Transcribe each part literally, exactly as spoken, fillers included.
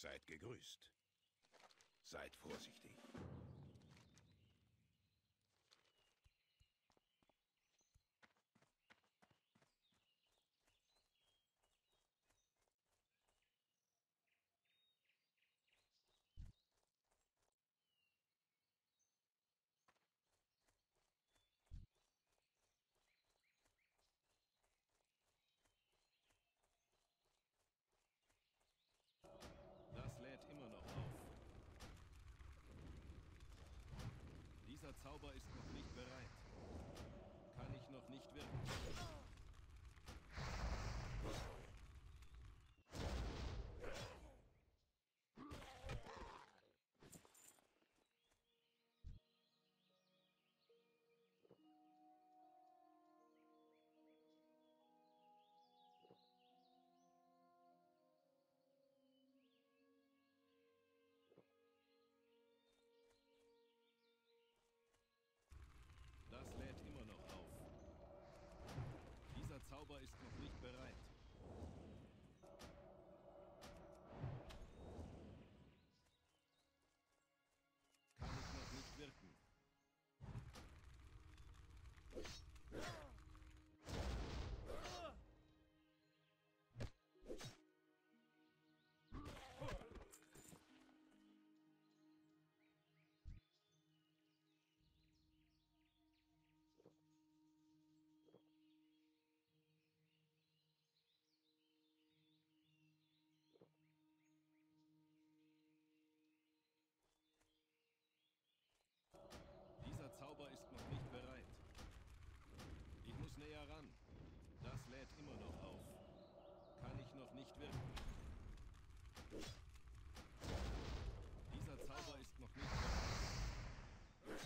Seid gegrüßt. Seid vorsichtig. Das lädt immer noch auf. Dieser Zauber ist noch nicht bereit. Kann ich noch nicht wirken. Das lädt immer noch auf. Dieser Zauber ist noch nicht bereit. Kann ich noch nicht wirken. Dieser Zauber ist noch nicht bereit. Ich muss näher ran. Das lädt immer noch auf. Kann ich noch nicht wirken. Dieser Zauber ist noch nicht bereit.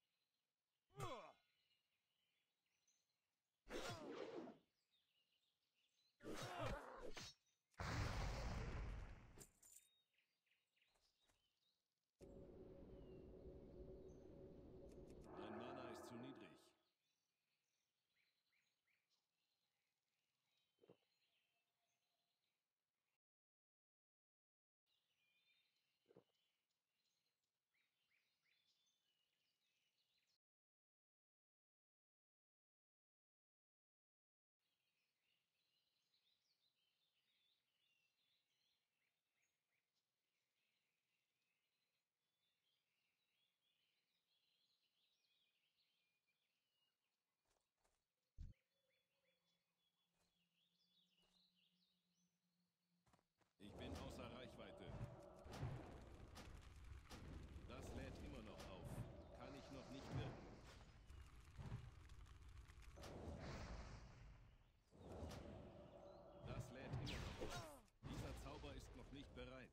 Dein Mana ist zu niedrig. Ich bin außer Reichweite. Das lädt immer noch auf. Kann ich noch nicht wirken. Das lädt immer noch auf. Dieser Zauber ist noch nicht bereit.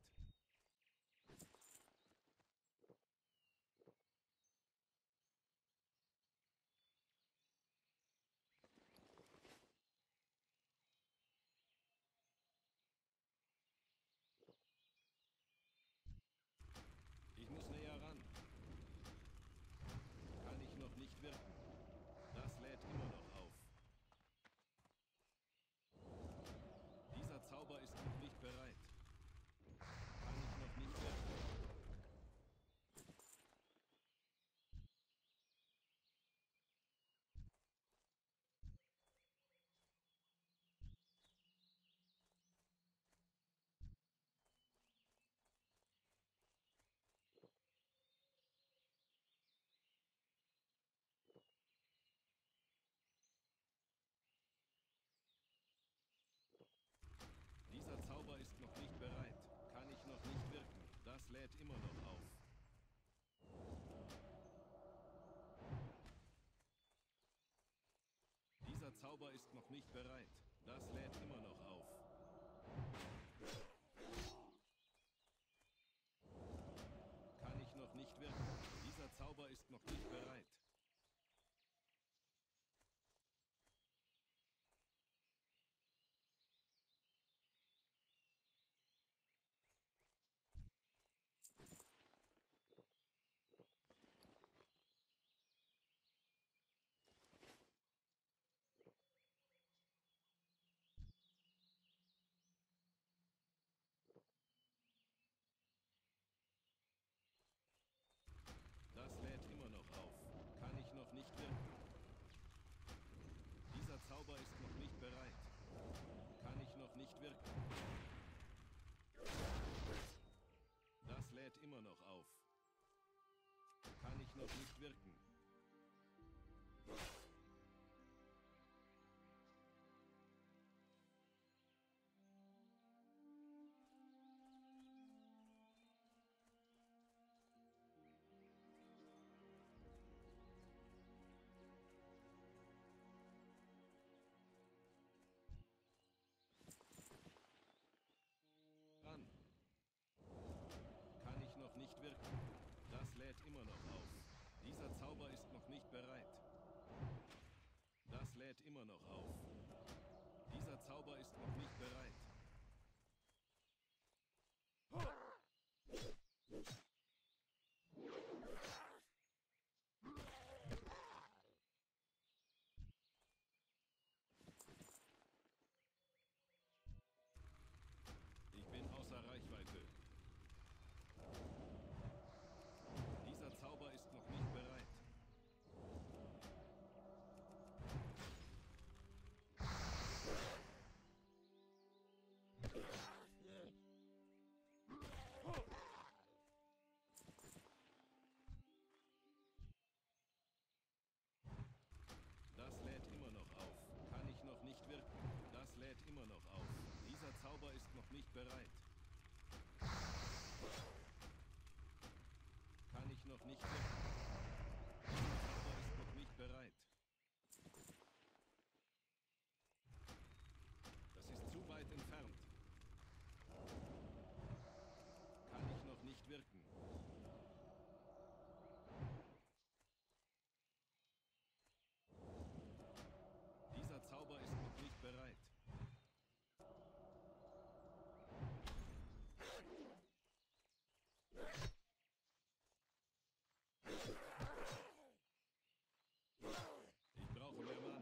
Ich muss näher ran. Kann ich noch nicht wirken. Das lädt immer noch auf. Dieser Zauber ist noch nicht bereit. Kann ich noch nicht wirken. Dieser Zauber ist noch nicht bereit. Kann ich noch nicht wirken. Das lädt immer noch auf. Dieser Zauber ist noch nicht bereit. Das lädt immer noch auf. Kann ich noch nicht wirken. Dieser Zauber ist noch nicht bereit. noch nicht wirken. Ran. Kann ich noch nicht wirken. Das lädt immer noch auf. Dieser Zauber ist noch nicht bereit. Das lädt immer noch auf. Dieser Zauber ist noch nicht bereit. Ich bin außer Reichweite. Dieser Zauber ist noch nicht bereit. Das lädt immer noch auf. Kann ich noch nicht wirken. Das lädt immer noch auf. Dieser Zauber ist noch nicht bereit. Kann ich noch nicht wirken. Dieser Zauber ist noch nicht bereit. Das ist zu weit entfernt. Kann ich noch nicht wirken. Dieser Zauber ist noch nicht bereit. Ich brauche mehr Mana.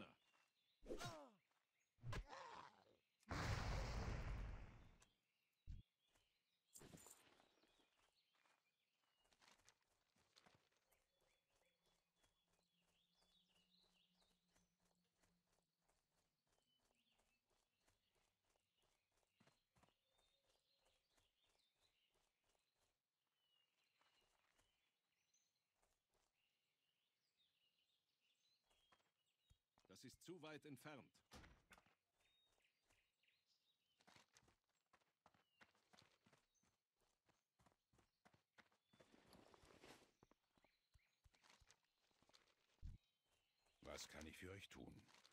Das ist zu weit entfernt. Was kann ich für euch tun?